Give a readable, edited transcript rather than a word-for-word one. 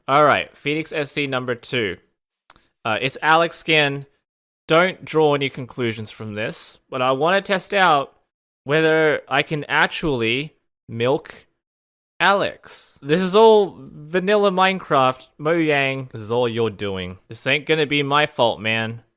Alright, Phoenix SC number 2. It's Alex skin. Don't draw any conclusions from this, but I want to test out whether I can actually milk Alex. This is all vanilla Minecraft. Mojang, this is all you're doing. This ain't gonna be my fault, man.